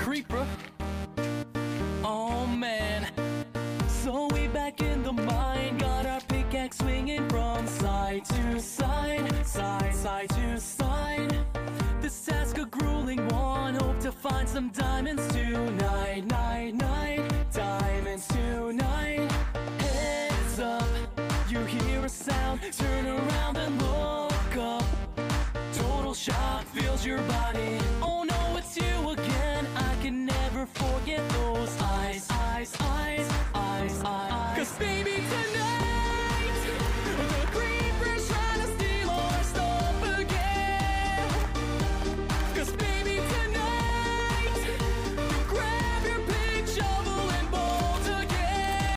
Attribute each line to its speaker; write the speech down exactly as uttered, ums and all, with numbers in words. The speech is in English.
Speaker 1: creeper. Oh man. So we back in the mine, got our pickaxe swinging from side to side, side, side to side. This task a grueling one, hope to find some diamonds tonight, night, night, diamonds tonight. Heads up, you hear a sound, turn around and look up. Total shock fills your body. Oh no, it's you again. I can never forget those eyes, eyes, eyes, eyes, eyes. 'Cause baby tonight